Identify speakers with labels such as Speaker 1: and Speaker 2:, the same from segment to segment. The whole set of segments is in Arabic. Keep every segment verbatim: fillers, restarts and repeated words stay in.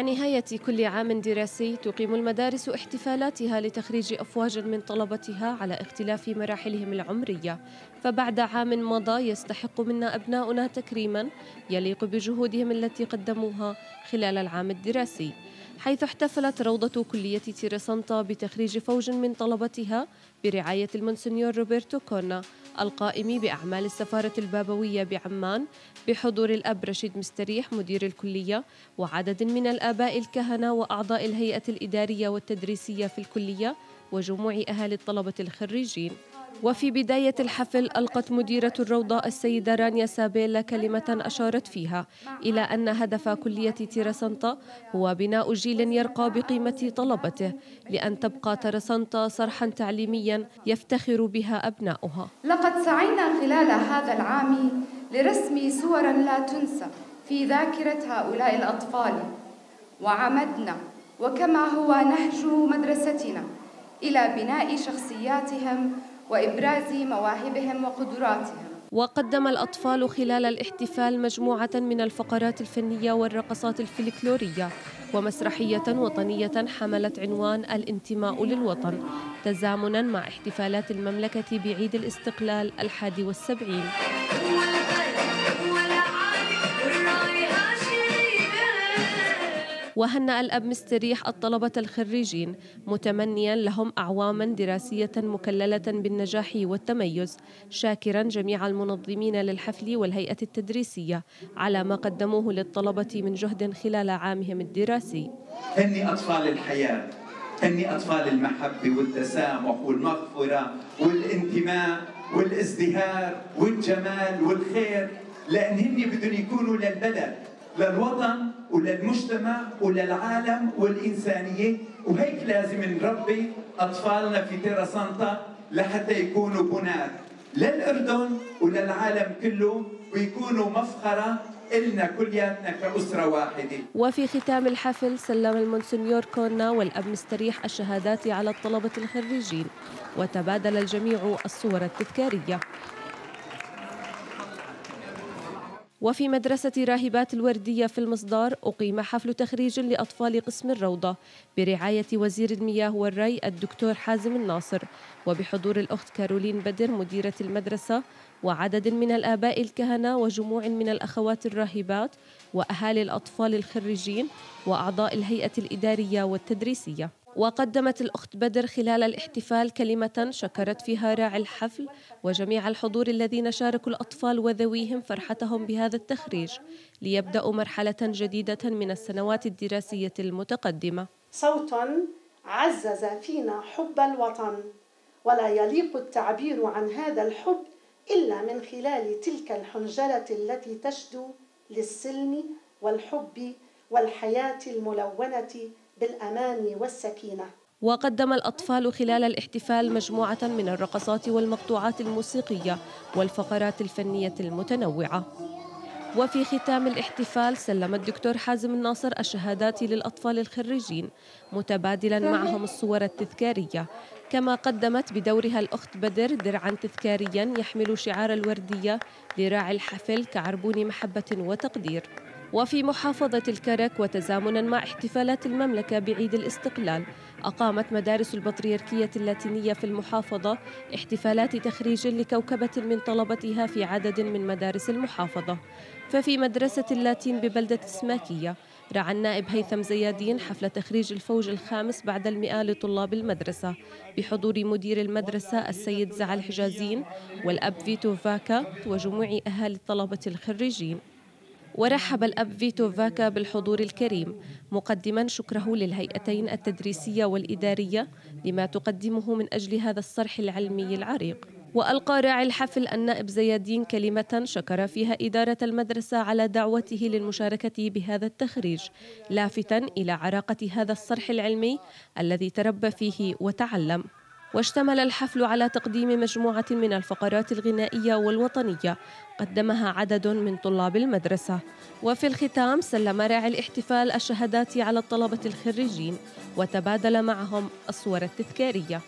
Speaker 1: نهاية كل عام دراسي تقيم المدارس احتفالاتها لتخريج أفواج من طلبتها على اختلاف مراحلهم العمرية، فبعد عام مضى يستحق منا أبناؤنا تكريما يليق بجهودهم التي قدموها خلال العام الدراسي، حيث احتفلت روضة كلية تيرسانتا بتخريج فوج من طلبتها برعاية المونسنيور روبرتو كونا القائم بأعمال السفارة البابوية بعمان، بحضور الأب رشيد مستريح مدير الكلية وعدد من الآباء الكهنة وأعضاء الهيئة الإدارية والتدريسية في الكلية وجموع أهالي الطلبة الخريجين. وفي بداية الحفل ألقت مديرة الروضة السيدة رانيا سابيلا كلمة أشارت فيها إلى أن هدف كلية تيرسانتا هو بناء جيل يرقى بقيمة طلبته لأن تبقى تيرسانتا صرحا تعليميا يفتخر بها أبناؤها.
Speaker 2: لقد سعينا خلال هذا العام لرسم صورا لا تنسى في ذاكرة هؤلاء الأطفال، وعمدنا وكما هو نهج مدرستنا إلى بناء شخصياتهم وإبراز مواهبهم وقدراتهم.
Speaker 1: وقدم الأطفال خلال الاحتفال مجموعة من الفقرات الفنية والرقصات الفلكلورية ومسرحية وطنية حملت عنوان الانتماء للوطن، تزامنا مع احتفالات المملكة بعيد الاستقلال الحادي والسبعين. وهنأ الأب مستريح الطلبة الخريجين متمنيا لهم أعواما دراسية مكللة بالنجاح والتميز، شاكرا جميع المنظمين للحفل والهيئة التدريسية على ما قدموه للطلبة من جهد خلال عامهم الدراسي.
Speaker 3: هني أطفال الحياة، هني أطفال المحبة والتسامح والمغفرة والانتماء والازدهار والجمال والخير، لأن هني بدهم يكونوا للبلد، للوطن وللمجتمع وللعالم والإنسانية، وهيك لازم نربي أطفالنا في تيرسانتا لحتى يكونوا بناء للأردن وللعالم كله ويكونوا مفخرة إلنا كلياتنا كأسرة واحدة.
Speaker 1: وفي ختام الحفل سلم المونسنيور كونا والأب مستريح الشهادات على الطلبة الخريجين وتبادل الجميع الصور التذكارية. وفي مدرسة راهبات الوردية في المصدار أقيم حفل تخريج لأطفال قسم الروضة برعاية وزير المياه والري الدكتور حازم الناصر وبحضور الأخت كارولين بدر مديرة المدرسة وعدد من الآباء الكهنة وجموع من الأخوات الراهبات وأهالي الأطفال الخريجين وأعضاء الهيئة الإدارية والتدريسية. وقدمت الأخت بدر خلال الاحتفال كلمة شكرت فيها راعي الحفل وجميع الحضور الذين شاركوا الأطفال وذويهم فرحتهم بهذا التخريج ليبدأوا مرحلة جديدة من السنوات الدراسية المتقدمة.
Speaker 4: صوت عزز فينا حب الوطن، ولا يليق التعبير عن هذا الحب إلا من خلال تلك الحنجرة التي تشدو للسلم والحب والحياة الملونة بالأمان والسكينة.
Speaker 1: وقدم الأطفال خلال الاحتفال مجموعة من الرقصات والمقطوعات الموسيقية والفقرات الفنية المتنوعة. وفي ختام الاحتفال سلم الدكتور حازم الناصر الشهادات للأطفال الخريجين متبادلا معهم الصور التذكارية، كما قدمت بدورها الأخت بدر درعا تذكاريا يحمل شعار الوردية لراعي الحفل كعربون محبة وتقدير. وفي محافظة الكرك وتزامنا مع احتفالات المملكة بعيد الاستقلال أقامت مدارس البطريركية اللاتينية في المحافظة احتفالات تخريج لكوكبة من طلبتها في عدد من مدارس المحافظة. ففي مدرسة اللاتين ببلدة سماكية رعى النائب هيثم زيادين حفل تخريج الفوج الخامس بعد المئة لطلاب المدرسة بحضور مدير المدرسة السيد زعل حجازين والأب فيتو فاكا وجموع أهالي الطلبة الخريجين. ورحب الأب فيتو فاكا بالحضور الكريم مقدما شكره للهيئتين التدريسية والإدارية لما تقدمه من أجل هذا الصرح العلمي العريق. وألقى راعي الحفل النائب زيادين كلمة شكر فيها إدارة المدرسة على دعوته للمشاركة بهذا التخريج، لافتا إلى عراقة هذا الصرح العلمي الذي تربى فيه وتعلم. واشتمل الحفل على تقديم مجموعة من الفقرات الغنائية والوطنية قدمها عدد من طلاب المدرسة. وفي الختام سلم راعي الاحتفال الشهادات على الطلبة الخريجين وتبادل معهم الصور التذكارية.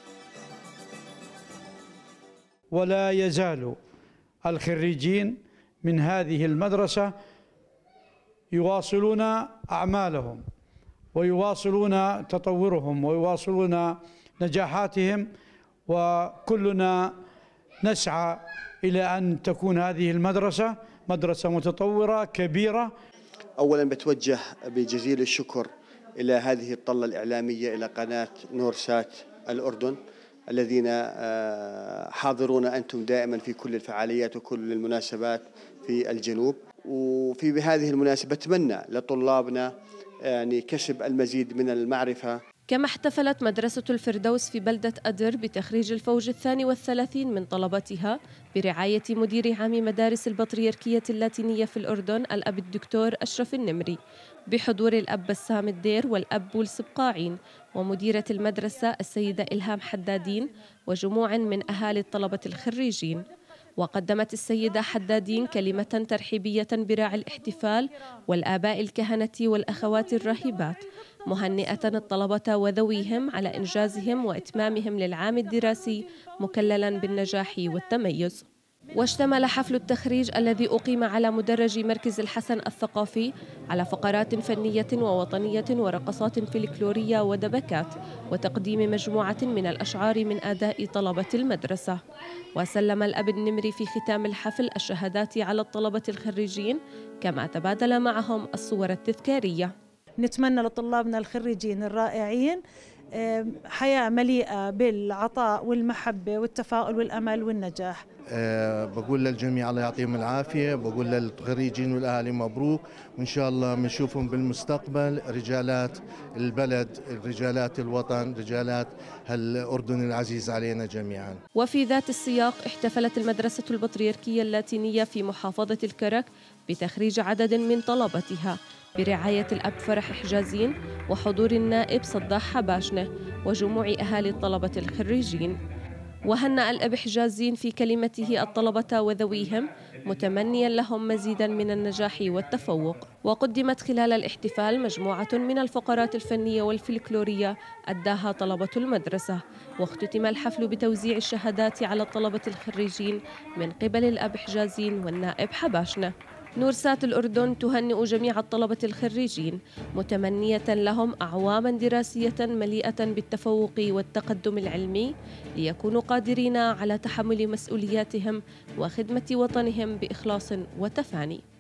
Speaker 5: ولا يزال الخريجين من هذه المدرسة يواصلون أعمالهم ويواصلون تطورهم ويواصلون نجاحاتهم، وكلنا نسعى إلى أن تكون هذه المدرسة مدرسة متطورة كبيرة.
Speaker 6: أولا بتوجه بجزيل الشكر إلى هذه الطلة الإعلامية، إلى قناة نورسات الأردن الذين حاضرون أنتم دائما في كل الفعاليات وكل المناسبات في الجنوب. وفي بهذه المناسبة أتمنى لطلابنا يعني كسب المزيد من المعرفة.
Speaker 1: كما احتفلت مدرسة الفردوس في بلدة أدر بتخريج الفوج الثاني والثلاثين من طلبتها برعاية مدير عام مدارس البطريركية اللاتينية في الأردن الأب الدكتور أشرف النمري، بحضور الأب بسام الدير والأب بولس بقاعين ومديرة المدرسة السيدة إلهام حدادين وجموع من أهالي الطلبة الخريجين. وقدمت السيدة حدادين كلمة ترحيبية براعي الاحتفال والآباء الكهنة والأخوات الراهبات، مهنئة الطلبة وذويهم على إنجازهم وإتمامهم للعام الدراسي مكللا بالنجاح والتميز. واشتمل حفل التخريج الذي أقيم على مدرج مركز الحسن الثقافي على فقرات فنية ووطنية ورقصات فلكلورية ودبكات وتقديم مجموعة من الأشعار من أداء طلبة المدرسة. وسلم الأب النمري في ختام الحفل الشهادات على الطلبة الخريجين، كما تبادل معهم الصور التذكارية.
Speaker 7: نتمنى لطلابنا الخريجين الرائعين حياة مليئة بالعطاء والمحبة والتفاؤل والأمل والنجاح.
Speaker 8: أه بقول للجميع الله يعطيهم العافية، بقول للخريجين والأهالي مبروك، وإن شاء الله بنشوفهم بالمستقبل رجالات البلد، رجالات الوطن، رجالات الأردن العزيز علينا جميعا.
Speaker 1: وفي ذات السياق احتفلت المدرسة البطريركية اللاتينية في محافظة الكرك بتخريج عدد من طلبتها برعاية الأب فرح حجازين وحضور النائب صداح حباشنة وجموع أهالي الطلبة الخريجين. وهنأ الأب حجازين في كلمته الطلبة وذويهم متمنيا لهم مزيدا من النجاح والتفوق. وقدمت خلال الاحتفال مجموعة من الفقرات الفنية والفلكلورية أداها طلبة المدرسة، واختتم الحفل بتوزيع الشهادات على الطلبة الخريجين من قبل الأب حجازين والنائب حباشنة. نورسات الأردن تهنئ جميع الطلبة الخريجين متمنية لهم أعواما دراسية مليئة بالتفوق والتقدم العلمي ليكونوا قادرين على تحمل مسؤولياتهم وخدمة وطنهم بإخلاص وتفاني.